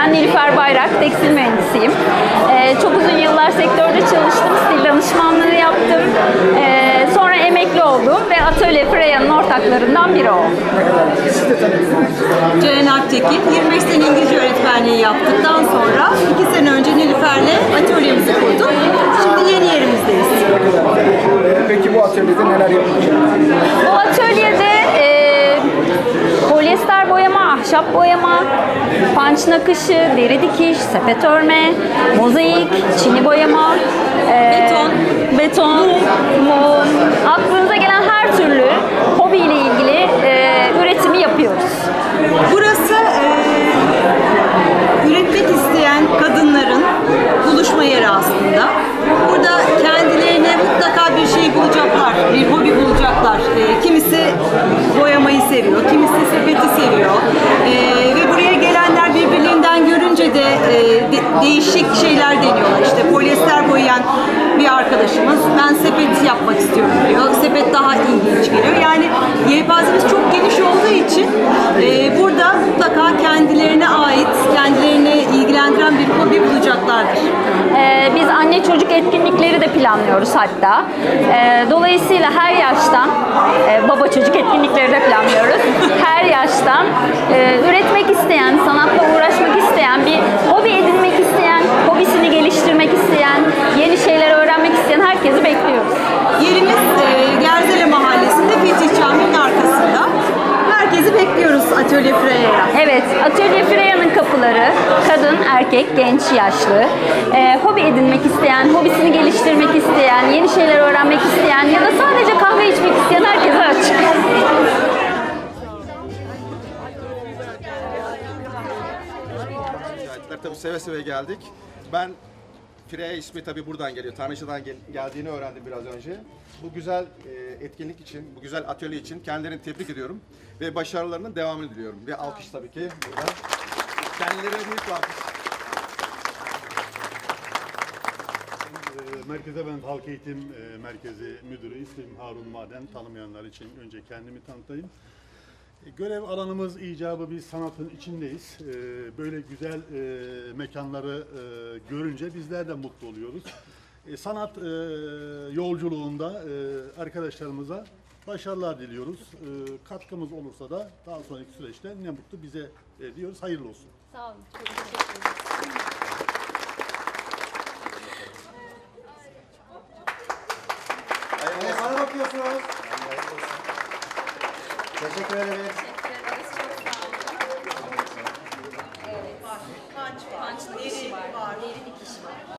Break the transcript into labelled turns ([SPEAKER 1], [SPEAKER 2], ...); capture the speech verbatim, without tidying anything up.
[SPEAKER 1] Ben Nilüfer Bayrak, tekstil mühendisiyim. Ee, çok uzun yıllar sektörde çalıştım, stil danışmanlığı yaptım. Ee, sonra emekli oldum ve Atölye Freya'nın ortaklarından biri oldum.
[SPEAKER 2] Ceren Aktekin, yirmi beş sene İngilizce öğretmenliği yaptıktan sonra iki sene önce Nilüfer'le atölyemizi kurduk. Şimdi yeni yerimizdeyiz.
[SPEAKER 3] Peki bu atölyede neler yapılacak?
[SPEAKER 1] Bu atölyede e, polyester boyama, ahşap boyama, panç nakışı, deri dikiş, sepet örme, mozaik, çini boyama, e,
[SPEAKER 2] Beton.
[SPEAKER 1] beton, mum, aklınıza gelen her türlü hobiyle ilgili e, üretimi yapıyoruz.
[SPEAKER 2] Burası e, üretmek isteyen kadınların buluşma yeri aslında. Burada kendilerine mutlaka bir şey bulacaklar, bir hobi bulacaklar. E, kimisi boyamayı seviyor, kimisi sepeti seviyor. E, ve buraya gelenler birbirlerinden görünce de, e, de değişik şeyler deniyorlar. İşte polyester boyayan bir arkadaşımız, ben sepet yapmak istiyorum diyor. Sepet daha ilginç geliyor. Yani yelpazemiz çok geniş olduğu için e, burada mutlaka kendilerine ait, kendilerini ilgilendiren bir hobi bulacaklardır.
[SPEAKER 1] Ee, biz anne çocuk etkinlikleri de planlıyoruz hatta. Ee, dolayısıyla her yaştan, e, baba çocuk etkinlikleri de planlıyoruz. Her yaştan e, üretmek isteyen, sanatla uğraşmak isteyen, bir hobi edinmek isteyen, hobisini geliştirmek isteyen, yeni şeyler öğrenmek isteyen herkesi bekliyoruz.
[SPEAKER 2] Yerimiz e, Gerzele Mahallesi'nde Fetih Camii'nin arkasında. Herkesi bekliyoruz Atölye Freya'ya.
[SPEAKER 1] Evet, Atölye Freya'nın kapıları kadın, erkek, genç, yaşlı, e, hobi edinmek isteyen, hobisini geliştirmek isteyen, yeni şeyler öğrenmek isteyen ya da sadece kahve içmek isteyen herkese açık.
[SPEAKER 4] Tabii seve seve geldik. Ben Freya ismi tabii buradan geliyor. Tanrıcı'dan gel geldiğini öğrendim biraz önce. Bu güzel e, etkinlik için, bu güzel atölye için kendilerini tebrik ediyorum ve başarılarının devamını diliyorum. Ve alkış tabii ki burada. Kendilerine büyük bir alkış.
[SPEAKER 5] Merkeze ben Halk Eğitim Merkezi Müdürü, ismim Harun Maden. Tanımayanlar için önce kendimi tanıtayım. Görev alanımız icabı bir sanatın içindeyiz. Böyle güzel mekanları görünce bizler de mutlu oluyoruz. Sanat yolculuğunda arkadaşlarımıza başarılar diliyoruz. Katkımız olursa da daha sonraki süreçte ne mutlu bize diyoruz. Hayırlı olsun.
[SPEAKER 1] Sağ olun. Çok teşekkür ederim.
[SPEAKER 3] Bana bakıyorsunuz. Teşekkür ederim.
[SPEAKER 2] Panç var, deri var, deri dikiş var.